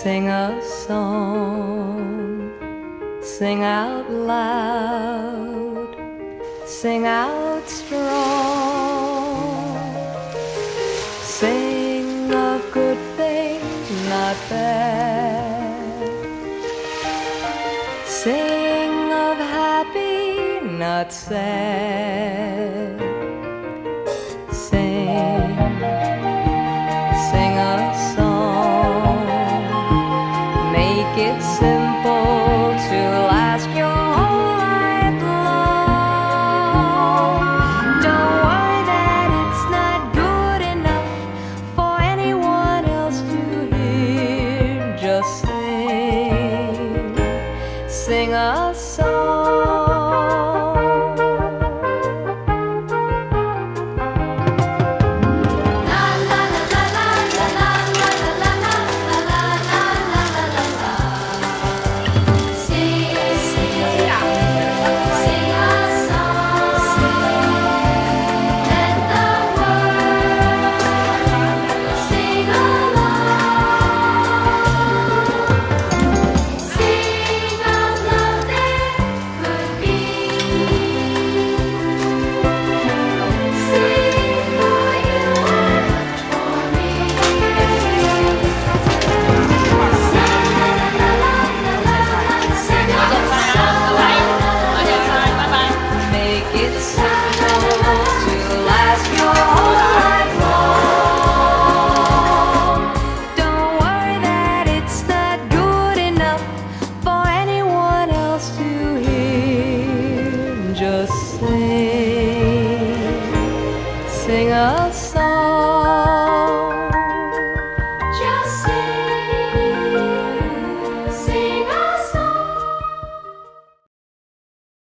Sing a song, sing out loud, sing out strong. Sing of good things, not bad. Sing of happy, not sad. Sing a song, make it simple to last your whole life long. Don't worry that it's not good enough for anyone else to hear. Just sing a song. Just sing a song.